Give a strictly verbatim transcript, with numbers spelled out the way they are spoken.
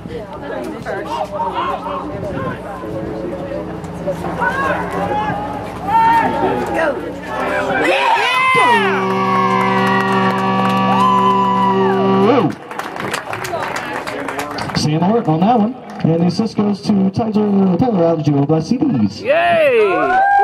Sam Orritt on that one. And the assist goes to Tyler Agiovlassitis. Yay!